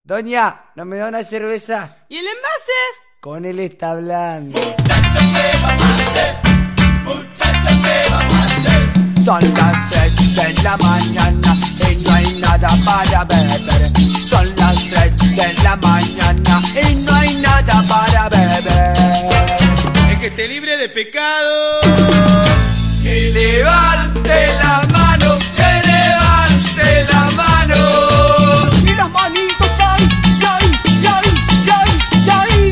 Doña, ¿no me da una cerveza? ¿Y el envase? Con él está hablando. Muchachos, ¿qué vamos a hacer? Muchachos, ¿qué vamos a hacer? Son las 3 de la mañana y no hay nada para beber. Son las 3 de la mañana y no hay nada para beber. El que esté libre de pecado, Que levante la mano, que levante la mano. Y las manitos ahí, ahí, ahí, ahí, ahí.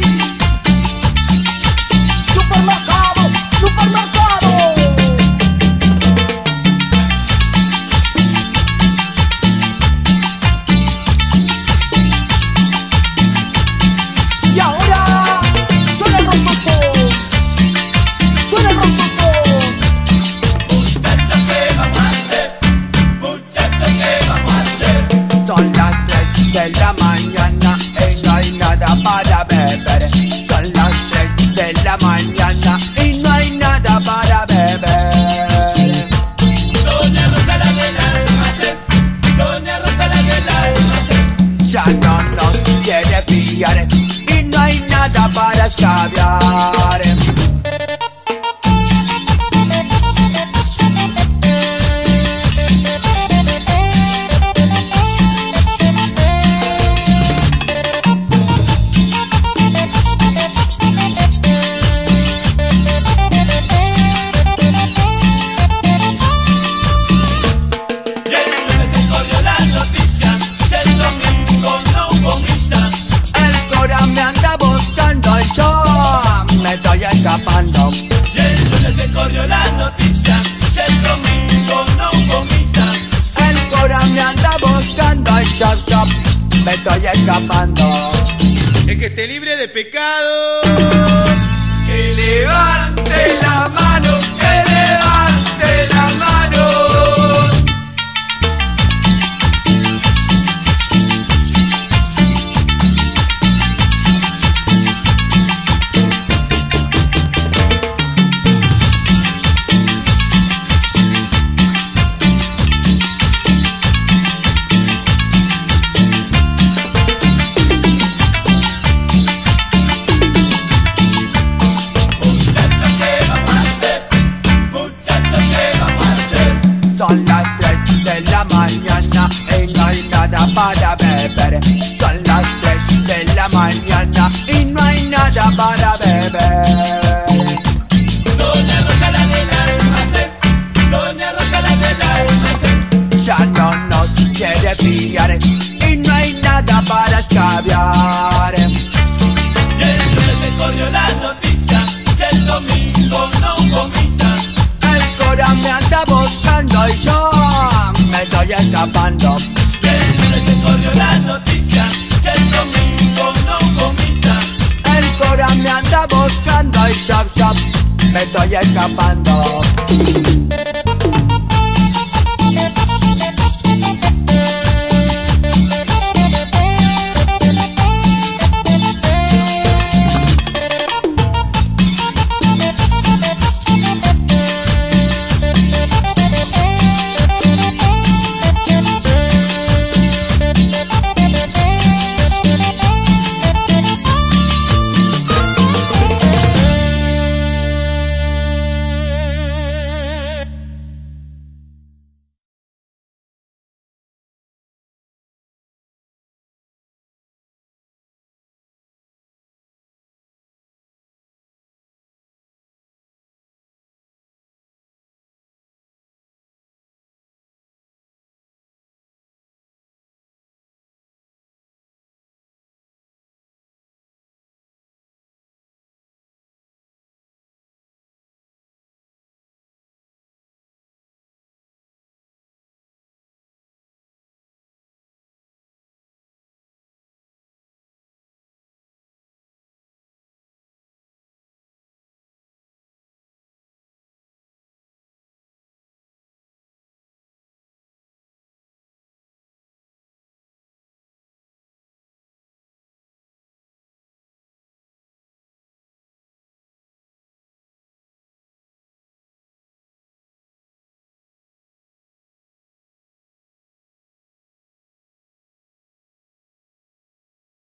Supermercado, supermercado. Y ahora suena el rompopo, suena el rompopo. muchachos, ¿qué vamos a hacer? Muchachos, ¿qué vamos a hacer? Son las 3 de la mañana y no hay nada para beber. Son las 3 de la mañana y no hay nada para beber. Doña Rosa la del almacén, Doña Rosa la del almacén. Ya no nos quiere pillar y no hay nada para escabiar. Y el lunes se corrió la noticia que el domingo no hubo misa. El cora me anda buscando y yo me estoy escapando. Y el lunes se corrió la noticia que el domingo no hubo misa. El cora me anda buscando y yo me estoy escapando. El que esté libre de pecado, Que levante la mano, que levante la mano. muchachos, ¿qué vamos a hacer? Muchachos, ¿qué vamos a hacer? Son las 3 de la mañana y no hay nada para beber. Son las 3 de la mañana y no hay nada para beber. Doña Rosa la del almacén, Doña Rosa la del almacén. Ya no nos quiere pillar y no hay nada para escabiar. Y el lunes se corrió la noticia que el domingo no hubo misa. El cora me anda buscando y yo me estoy escapando. Y el lunes se corrió la noticia que el domingo no hubo misa. El cora me anda buscando y yo me estoy escapando.